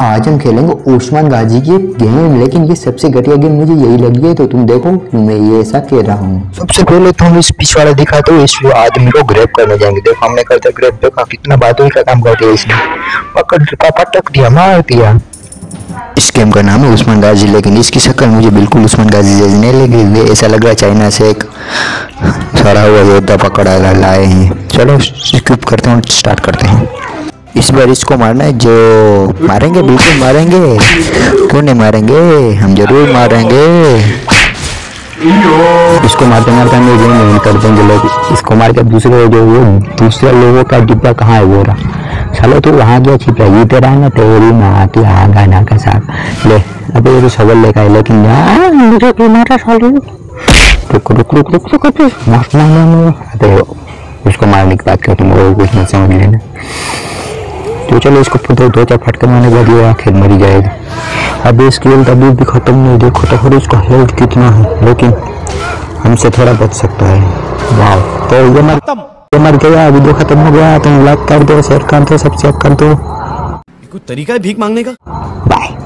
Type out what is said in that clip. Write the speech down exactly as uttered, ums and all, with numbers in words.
आज हम खेलेंगे उस्मान गाजी की गेम, लेकिन ये सबसे घटिया गेम मुझे यही लगी है, तो तुम देखो मैं ये ऐसा कह रहा हूँ। सबसे पहले तो हम इस पिछ वाला दिखाते हो, इस आदमी को ग्रैब करने जाएंगे। देखो हमने करते ग्रैब, देखा कितना बातों का काम करते हैं इसने। पकड़ का पटक दिया, मार दिया। इस गेम का नाम है उस्मान गाजी, लेकिन इसकी शक्ल मुझे बिल्कुल उस्मान गाजी जैसी नहीं लगी। ऐसा लग रहा है चाइना से एक सड़ा हुआ योद्धा पकड़ा लाए हैं। चलो स्किप करते हैं, स्टार्ट करते हैं। इस बार इसको मारना है, जो मारेंगे बिल्कुल मारेंगे, क्यों नहीं मारेंगे, हम जरूर मारेंगे। इसको मारते मारते हम गेम विन कर देंगे लोग। इसको मार के दूसरे जो वो दूसरे लोगों का डिब्बा कहाँ है वो रहा, चलो तू वहाँ गया छिपा, ये तेरा है ना, तेरी माँ की हाँ गाना का साथ ले। अबे ये तो सवाल लेकर आए, लेकिन यार मुझे क्यों मारा साले। रुक रुक रुक रुक रुक रुक मारना ना, उसको मारने की बात कर, तुम लोग कुछ नहीं समझ लेना। तो चलो इसको दो दो चार फटके मारने के बाद ये आखिर मरी जाएगा। अब इसकी हेल्थ अभी भी खत्म नहीं, देखो तो फिर इसका हेल्थ कितना है, लेकिन हमसे थोड़ा बच सकता है। वाह, तो ये मर ये मर गया, वीडियो खत्म हो गया। तुम लाइक कर दो, शेयर कर दो, सब्सक्राइब कर दो। कोई तरीका है भीख मांगने का? बाय।